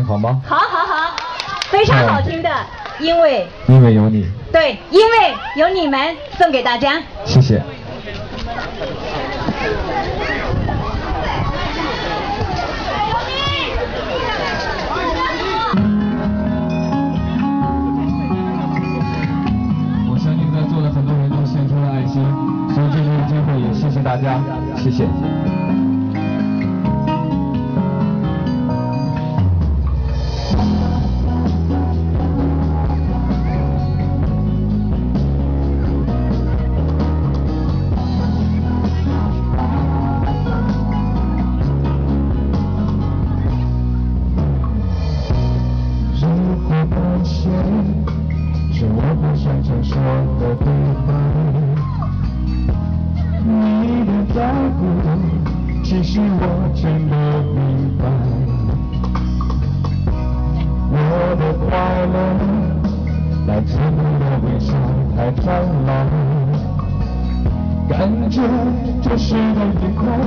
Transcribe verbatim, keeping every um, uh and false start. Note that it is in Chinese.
好吗？ 好好好，非常好听的，因为因为有你。 对，因为有你们，送给大家。 谢谢。我相信在座的很多人都献出了爱心，所以这次的机会也谢谢大家，谢谢。是我不想承受的对白，你的在乎，其实我真的明白。我的快乐来自你的微笑太灿烂，感觉这时的愉快